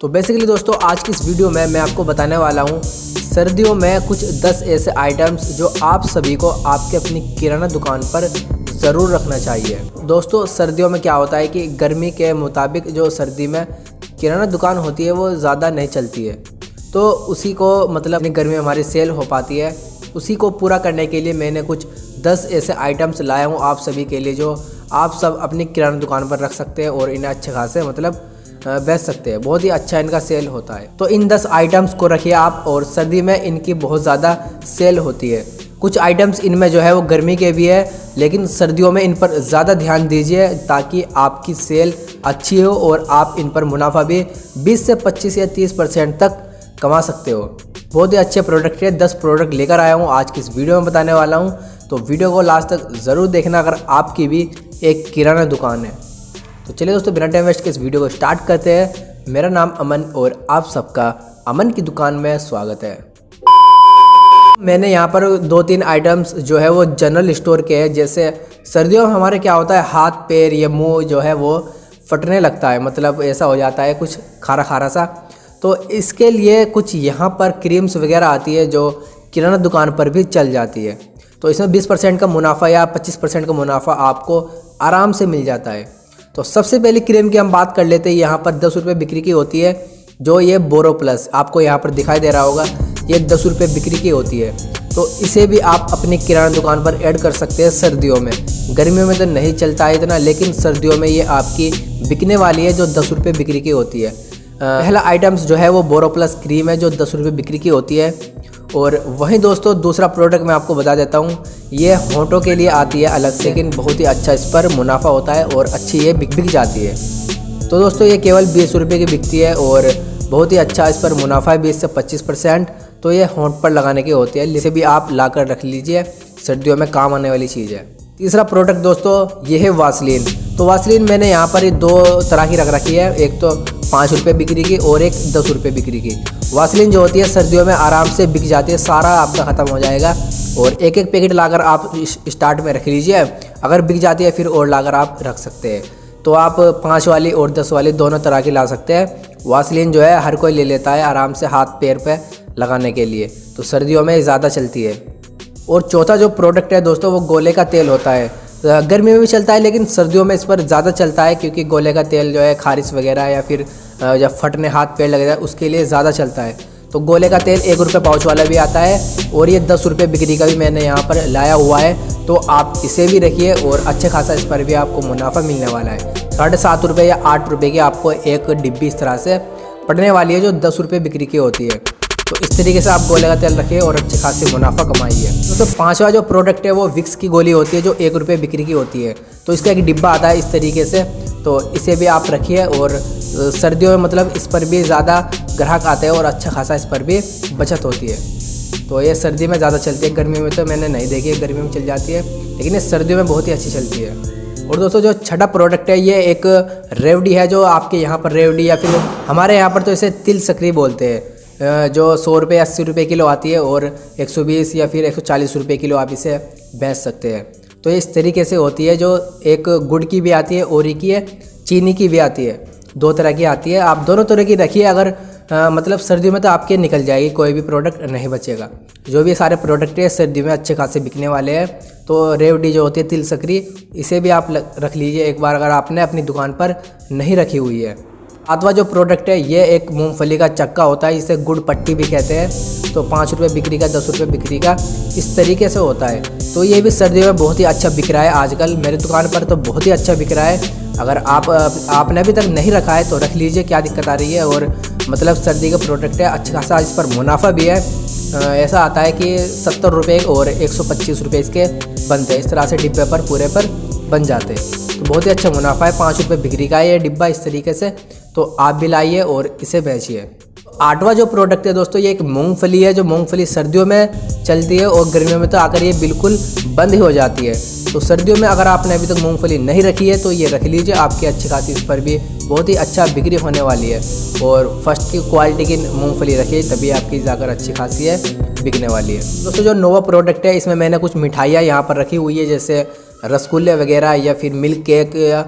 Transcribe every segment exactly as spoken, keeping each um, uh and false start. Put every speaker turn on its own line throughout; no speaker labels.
तो बेसिकली दोस्तों आज की इस वीडियो में मैं आपको बताने वाला हूँ सर्दियों में कुछ दस ऐसे आइटम्स जो आप सभी को आपके अपनी किराना दुकान पर ज़रूर रखना चाहिए। दोस्तों सर्दियों में क्या होता है कि गर्मी के मुताबिक जो सर्दी में किराना दुकान होती है वो ज़्यादा नहीं चलती है, तो उसी को मतलब अपनी गर्मी में हमारी सेल हो पाती है। उसी को पूरा करने के लिए मैंने कुछ दस ऐसे आइटम्स लाया हूँ आप सभी के लिए जो आप सब अपनी किराना दुकान पर रख सकते हैं और इन्हें अच्छे खासे मतलब बेच सकते हैं। बहुत ही अच्छा इनका सेल होता है। तो इन दस आइटम्स को रखिए आप, और सर्दी में इनकी बहुत ज़्यादा सेल होती है। कुछ आइटम्स इनमें जो है वो गर्मी के भी है, लेकिन सर्दियों में इन पर ज़्यादा ध्यान दीजिए ताकि आपकी सेल अच्छी हो और आप इन पर मुनाफा भी बीस से पच्चीस या तीस परसेंट तक कमा सकते हो। बहुत ही अच्छे प्रोडक्ट है, दस प्रोडक्ट लेकर आया हूँ आज की इस वीडियो में बताने वाला हूँ। तो वीडियो को लास्ट तक ज़रूर देखना अगर आपकी भी एक किराना दुकान है। तो चलिए दोस्तों बिना टाइम वेस्ट के इस वीडियो को स्टार्ट करते हैं। मेरा नाम अमन और आप सबका अमन की दुकान में स्वागत है। मैंने यहाँ पर दो तीन आइटम्स जो है वो जनरल स्टोर के हैं। जैसे सर्दियों में हमारे क्या होता है, हाथ पैर या मुंह जो है वो फटने लगता है, मतलब ऐसा हो जाता है कुछ खारा खारा सा। तो इसके लिए कुछ यहाँ पर क्रीम्स वगैरह आती है जो किराना दुकान पर भी चल जाती है। तो इसमें बीस परसेंट का मुनाफा या पच्चीस परसेंट का मुनाफा आपको आराम से मिल जाता है। तो सबसे पहली क्रीम की हम बात कर लेते हैं। यहाँ पर दस रुपये बिक्री की होती है, जो ये बोरो प्लस आपको यहाँ पर दिखाई दे रहा होगा, ये दस रुपये बिक्री की होती है। तो इसे भी आप अपनी किराना दुकान पर ऐड कर सकते हैं सर्दियों में। गर्मियों में तो नहीं चलता है इतना, लेकिन सर्दियों में ये आपकी बिकने वाली है जो दस रुपये बिक्री की होती है। पहला आइटम्स जो है वो बोरो प्लस क्रीम है जो दस रुपये बिक्री की होती है। और वहीं दोस्तों दूसरा प्रोडक्ट मैं आपको बता देता हूँ, ये होंठों के लिए आती है अलग से, लेकिन बहुत ही अच्छा इस पर मुनाफा होता है और अच्छी ये बिक बिक जाती है। तो दोस्तों ये केवल बीस रुपये की बिकती है और बहुत ही अच्छा इस पर मुनाफा है बीस से पच्चीस परसेंट। तो ये होंठ पर लगाने की होती है, इसे भी आप ला कर रख लीजिए, सर्दियों में काम आने वाली चीज़ है। तीसरा प्रोडक्ट दोस्तों ये है वासलीन। तो वासलीन मैंने यहाँ पर दो तरह की रख रखी है, एक तो पाँच रुपये बिक्री की और एक दस रुपये बिक्री की। वासलीन जो होती है सर्दियों में आराम से बिक जाती है, सारा आपका ख़त्म हो जाएगा। और एक एक पैकेट लाकर आप स्टार्ट में रख लीजिए, अगर बिक जाती है फिर और लाकर आप रख सकते हैं। तो आप पाँच वाली और दस वाली दोनों तरह की ला सकते हैं। वासलीन जो है हर कोई ले लेता है आराम से हाथ पैर पे लगाने के लिए, तो सर्दियों में ज़्यादा चलती है। और चौथा जो प्रोडक्ट है दोस्तों वो गोले का तेल होता है। गर्मी में भी चलता है लेकिन सर्दियों में इस पर ज़्यादा चलता है, क्योंकि गोले का तेल जो है खारिश वगैरह या फिर जब फटने हाथ पैर लग जाए उसके लिए ज़्यादा चलता है। तो गोले का तेल एक रुपये पाउच वाला भी आता है और ये दस रुपये बिक्री का भी मैंने यहाँ पर लाया हुआ है। तो आप इसे भी रखिए और अच्छे खासा इस पर भी आपको मुनाफा मिलने वाला है। साढ़े सात रुपये या आठ रुपये की आपको एक डिब्बी इस तरह से पड़ने वाली है जो दस रुपये बिक्री की होती है। तो इस तरीके से आप गोले का तेल रखिए और अच्छे खासे मुनाफा कमाइए। तो, तो पांचवा जो प्रोडक्ट है वो विक्स की गोली होती है जो एक रुपये बिक्री की होती है। तो इसका एक डिब्बा आता है इस तरीके से, तो इसे भी आप रखिए। और सर्दियों में मतलब इस पर भी ज़्यादा ग्राहक आते हैं और अच्छा खासा इस पर भी बचत होती है। तो ये सर्दी में ज़्यादा चलती है, गर्मी में तो मैंने नहीं देखी है, गर्मी में चल जाती है, लेकिन ये सर्दियों में बहुत ही अच्छी चलती है। और दोस्तों जो छठा प्रोडक्ट है ये एक रेवड़ी है, जो आपके यहाँ पर रेवड़ी या फिर हमारे यहाँ पर तो इसे तिल सकरी बोलते हैं, जो सौ रुपये अस्सी रुपये किलो आती है और एक सौ बीस या फिर एक सौ चालीस रुपये किलो आप इसे बेच सकते हैं। तो इस तरीके से होती है, जो एक गुड़ की भी आती है और एक की है चीनी की भी आती है, दो तरह की आती है। आप दोनों तरह की रखिए, अगर आ, मतलब सर्दियों में तो आपके निकल जाएगी, कोई भी प्रोडक्ट नहीं बचेगा। जो भी सारे प्रोडक्ट है सर्दी में अच्छे खासे बिकने वाले हैं। तो रेवड़ी जो होती है तिल सकरी, इसे भी आप रख लीजिए एक बार अगर आपने अपनी दुकान पर नहीं रखी हुई है। सातवां जो प्रोडक्ट है ये एक मूंगफली का चक्का होता है, इसे गुड़ पट्टी भी कहते हैं। तो पाँच रुपये बिक्री का, दस रुपये बिक्री का, इस तरीके से होता है। तो ये भी सर्दियों में बहुत ही अच्छा बिक रहा है आजकल, मेरी दुकान पर तो बहुत ही अच्छा बिक रहा है। अगर आप आपने अभी तक नहीं रखा है तो रख लीजिए, क्या दिक्कत आ रही है। और मतलब सर्दी का प्रोडक्ट है, अच्छा खासा इस पर मुनाफा भी है। ऐसा आता है कि सत्तर रुपये और एक सौ पच्चीस रुपये इसके बनते हैं, इस तरह से डिब्बे पर पूरे पर बन जाते हैं। तो बहुत ही अच्छा मुनाफा है, पाँच रुपये बिक्री का है ये डिब्बा इस तरीके से। तो आप भी लाइए और इसे बेचिए। आठवां जो प्रोडक्ट है दोस्तों ये एक मूंगफली है, जो मूंगफली सर्दियों में चलती है और गर्मियों में तो आकर ये बिल्कुल बंद ही हो जाती है। तो सर्दियों में अगर आपने अभी तक मूंगफली नहीं रखी है तो ये रख लीजिए, आपकी अच्छी खासी इस पर भी बहुत ही अच्छा बिक्री होने वाली है। और फर्स्ट की क्वालिटी की मूंगफली रखिए, तभी आपकी जाकर अच्छी खासी है बिकने वाली है। दोस्तों जो नोवा प्रोडक्ट है इसमें मैंने कुछ मिठाइयाँ यहाँ पर रखी हुई है, जैसे रसगुल्ले वगैरह या फिर मिल्क केक या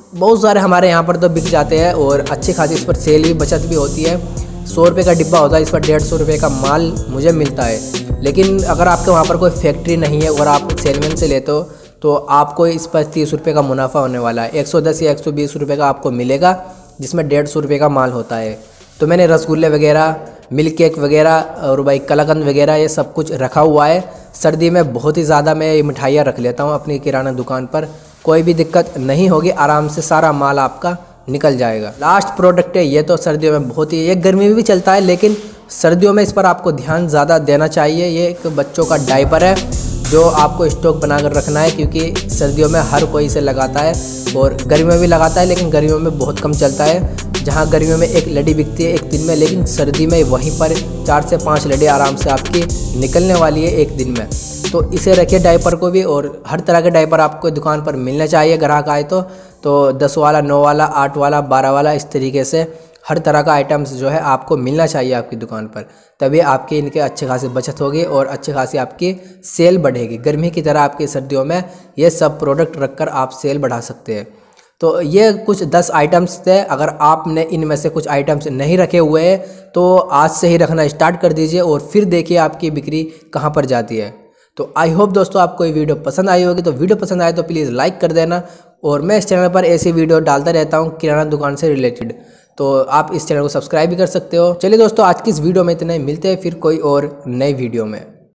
बहुत सारे हमारे यहाँ पर तो बिक जाते हैं और अच्छी खासी इस पर सेल भी बचत भी होती है। सौ रुपये का डिब्बा होता है, इस पर डेढ़ सौ रुपये का माल मुझे मिलता है। लेकिन अगर आपके वहाँ पर कोई फैक्ट्री नहीं है और आप सेलमैन से लेते हो तो आपको इस पर तीस रुपये का मुनाफा होने वाला है। एक सौ दस या एक सौ बीस रुपये का आपको मिलेगा, जिसमें डेढ़ सौ रुपये का माल होता है। तो मैंने रसगुल्ले वगैरह, मिल्क केक वगैरह और भाई कलाकंद वगैरह ये सब कुछ रखा हुआ है। सर्दी में बहुत ही ज़्यादा मैं ये मिठाइयाँ रख लेता हूँ अपनी किराना दुकान पर, कोई भी दिक्कत नहीं होगी, आराम से सारा माल आपका निकल जाएगा। लास्ट प्रोडक्ट है ये, तो सर्दियों में बहुत ही, ये गर्मी में भी चलता है लेकिन सर्दियों में इस पर आपको ध्यान ज़्यादा देना चाहिए। ये एक बच्चों का डायपर है जो आपको स्टॉक बनाकर रखना है, क्योंकि सर्दियों में हर कोई इसे लगाता है और गर्मियों में भी लगाता है, लेकिन गर्मियों में बहुत कम चलता है। जहाँ गर्मियों में एक लड़ी बिकती है एक दिन में, लेकिन सर्दी में वहीं पर चार से पाँच लड़ी आराम से आपकी निकलने वाली है एक दिन में। तो इसे रखिए डायपर को भी, और हर तरह के डायपर आपको दुकान पर मिलने चाहिए। ग्राहक आए तो तो दस वाला, नौ वाला, आठ वाला, बारह वाला, इस तरीके से हर तरह का आइटम्स जो है आपको मिलना चाहिए आपकी दुकान पर। तभी आपकी इनके अच्छे खासी बचत होगी और अच्छे खासी आपकी सेल बढ़ेगी। गर्मी की तरह आपकी सर्दियों में ये सब प्रोडक्ट रखकर आप सेल बढ़ा सकते हैं। तो ये कुछ दस आइटम्स थे। अगर आपने इनमें से कुछ आइटम्स नहीं रखे हुए हैं तो आज से ही रखना स्टार्ट कर दीजिए और फिर देखिए आपकी बिक्री कहाँ पर जाती है। तो आई होप दोस्तों आपको ये वीडियो पसंद आई होगी। तो वीडियो पसंद आए तो प्लीज़ लाइक कर देना, और मैं इस चैनल पर ऐसी वीडियो डालता रहता हूँ किराना दुकान से रिलेटेड, तो आप इस चैनल को सब्सक्राइब भी कर सकते हो। चलिए दोस्तों, आज की इस वीडियो में इतना ही, मिलते हैं फिर कोई और नई वीडियो में।